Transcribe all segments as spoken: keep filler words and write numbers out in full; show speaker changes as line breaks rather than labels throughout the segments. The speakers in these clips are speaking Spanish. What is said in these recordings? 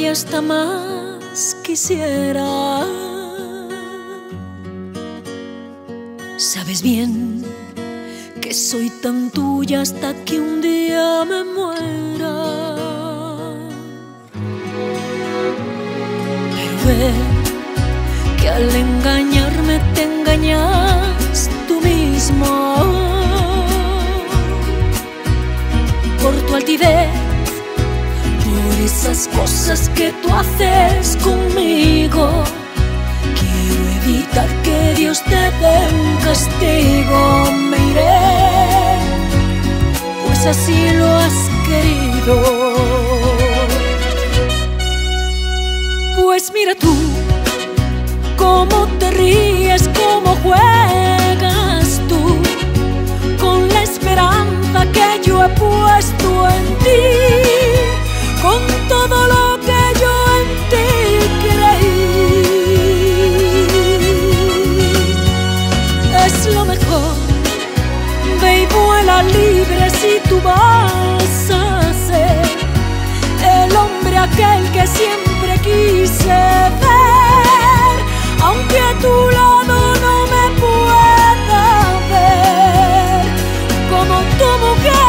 y hasta más quisiera. Sabes bien que soy tan tuya hasta que un día me muera. Pero ve que al engañarme te engañas tú mismo. Por tu altivez, por esas cosas que tú haces conmigo, quiero evitar que Dios te dé un castigo. Me iré, pues así lo has querido. Pues mira tú cómo te ríes, cómo juegas tú con la esperanza que yo he puesto en ti, con todo lo que yo en ti creí. Es lo mejor, ve y vuela libre si tú vas a ser el hombre aquel que siempre quise ver, aunque a tu lado no me pueda ver como tu mujer.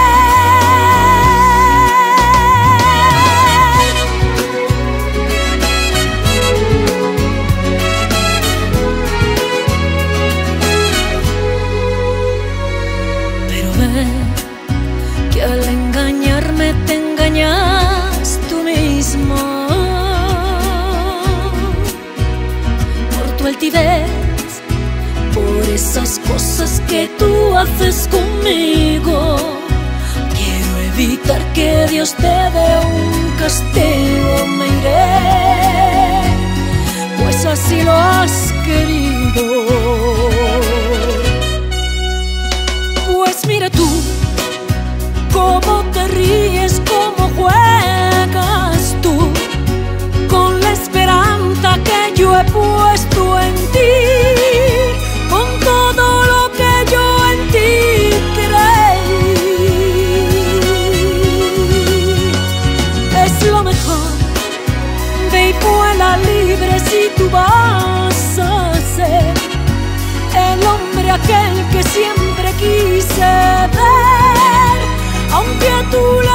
Pero ve que al engañarme te engañas tú mismo. Por tu altivez, por esas cosas que tú haces conmigo, quiero evitar que Dios te dé un castigo. Me iré, pues así lo has querido. Pues mira tú cómo te ríes, cómo juegas tú con la esperanza que yo he puesto en ti, con todo lo que yo en ti creí. Es lo mejor, ve y vuela libre si tú vas a ser el hombre aquel que siempre quise ver, aunque a tu